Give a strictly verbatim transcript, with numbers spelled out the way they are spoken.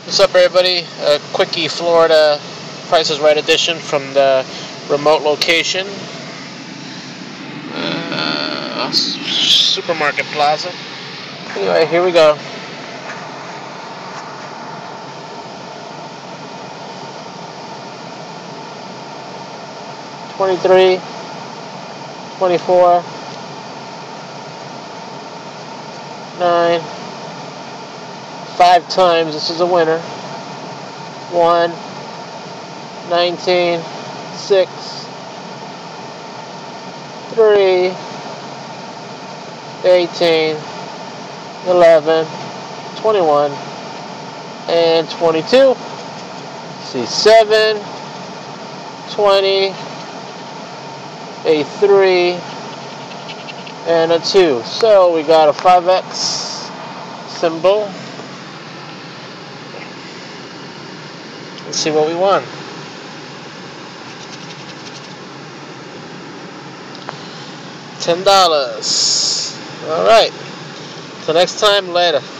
What's up, everybody? A quickie Florida Price is Right edition from the remote location, uh, supermarket plaza. Anyway, here we go. Twenty-three, twenty-four, nine. Five times. This is a winner. One, nineteen, six, three, eighteen, eleven, twenty-one, and twenty-two. Let's see, seven, twenty, a three, and a two. So we got a five X symbol. Let's see what we won. ten dollars. All right. Till next time, later.